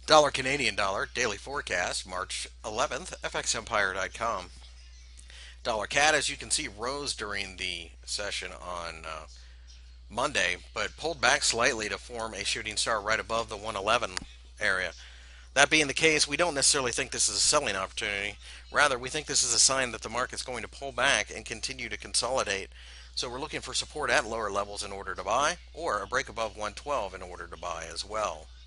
Dollar Canadian dollar daily forecast March 11th, fxempire.com. Dollar CAD, as you can see, rose during the session on Monday, but pulled back slightly to form a shooting star right above the 111 area. That being the case, we don't necessarily think this is a selling opportunity. Rather, we think this is a sign that the market's going to pull back and continue to consolidate. So we're looking for support at lower levels in order to buy, or a break above 112 in order to buy as well.